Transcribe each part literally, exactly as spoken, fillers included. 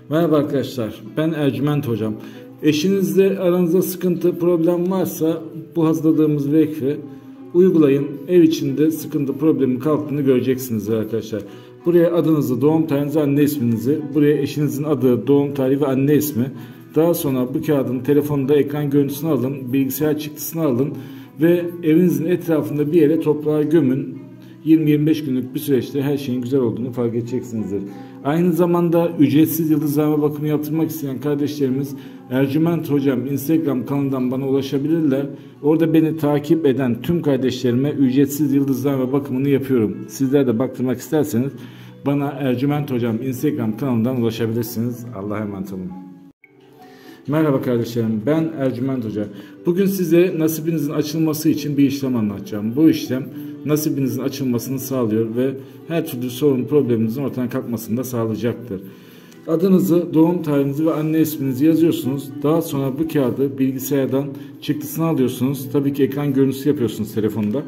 Merhaba arkadaşlar, ben Ercüment Hocam. Eşinizle aranızda sıkıntı, problem varsa bu hazırladığımız vekfi uygulayın. Ev içinde sıkıntı, problemin kalktığını göreceksiniz arkadaşlar. Buraya adınızı, doğum tarihinizi, anne isminizi, buraya eşinizin adı, doğum tarihi ve anne ismi. Daha sonra bu kağıdın telefonda ekran görüntüsünü alın, bilgisayar çıktısını alın ve evinizin etrafında bir yere toprağa gömün. yirmi yirmi beş günlük bir süreçte her şeyin güzel olduğunu fark edeceksinizdir. Aynı zamanda ücretsiz yıldızlama bakımı yaptırmak isteyen kardeşlerimiz Ercüment Hocam Instagram kanalından bana ulaşabilirler. Orada beni takip eden tüm kardeşlerime ücretsiz yıldızlama bakımını yapıyorum. Sizler de baktırmak isterseniz bana Ercüment Hocam Instagram kanalından ulaşabilirsiniz. Allah'a emanet olun. Merhaba kardeşlerim, ben Ercüment Hoca. Bugün size nasibinizin açılması için bir işlem anlatacağım. Bu işlem nasibinizin açılmasını sağlıyor ve her türlü sorun, probleminizin ortadan kalkmasını da sağlayacaktır. Adınızı, doğum tarihinizi ve anne isminizi yazıyorsunuz. Daha sonra bu kağıdı bilgisayardan çıktısını alıyorsunuz. Tabii ki ekran görüntüsü yapıyorsunuz telefonda.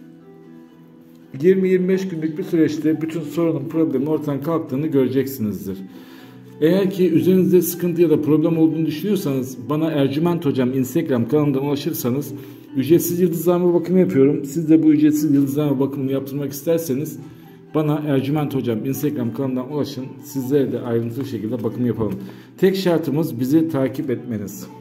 yirmi yirmi beş günlük bir süreçte bütün sorunun, problemin ortadan kalktığını göreceksinizdir. Eğer ki üzerinizde sıkıntı ya da problem olduğunu düşünüyorsanız bana Ercüment Hocam Instagram kanalından ulaşırsanız ücretsiz yıldızlama bakımı yapıyorum. Siz de bu ücretsiz yıldızlama bakımını yaptırmak isterseniz bana Ercüment Hocam Instagram kanalından ulaşın. Sizlere de ayrıntılı şekilde bakım yapalım. Tek şartımız bizi takip etmeniz.